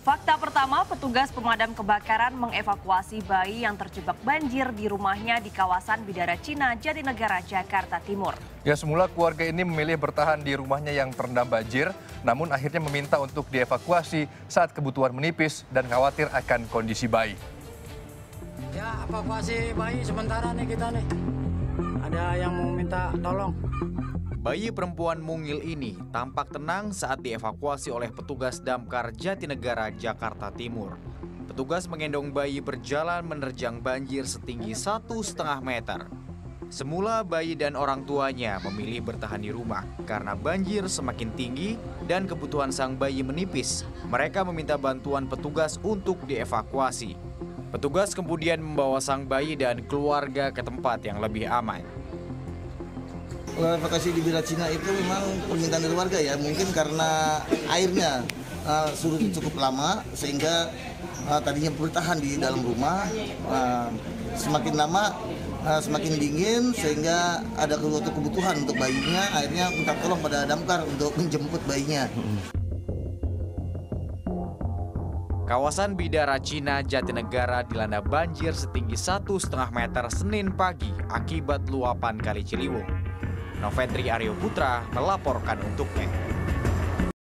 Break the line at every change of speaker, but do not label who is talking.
Fakta pertama, petugas pemadam kebakaran mengevakuasi bayi yang terjebak banjir di rumahnya di kawasan Bidara Cina, Jatinegara, Jakarta Timur.
Ya, semula keluarga ini memilih bertahan di rumahnya yang terendam banjir, namun akhirnya meminta untuk dievakuasi saat kebutuhan menipis dan khawatir akan kondisi bayi.
Ya, evakuasi bayi sementara nih kita nih. Ada yang mau minta tolong.
Bayi perempuan mungil ini tampak tenang saat dievakuasi oleh petugas Damkar Jatinegara, Jakarta Timur. Petugas menggendong bayi berjalan menerjang banjir setinggi 1,5 meter. Semula bayi dan orang tuanya memilih bertahan di rumah karena banjir semakin tinggi dan kebutuhan sang bayi menipis. Mereka meminta bantuan petugas untuk dievakuasi. Petugas kemudian membawa sang bayi dan keluarga ke tempat yang lebih aman.
Evakuasi di Bidara Cina itu memang permintaan dari warga ya, mungkin karena airnya surut cukup lama sehingga tadinya bertahan di dalam rumah, semakin lama semakin dingin sehingga ada kebutuhan untuk bayinya, akhirnya minta tolong pada damkar untuk menjemput bayinya.
Kawasan Bidara Cina, Jatinegara dilanda banjir setinggi 1,5 meter Senin pagi akibat luapan Kali Ciliwung. Novendri Aryo Putra melaporkan untuknya.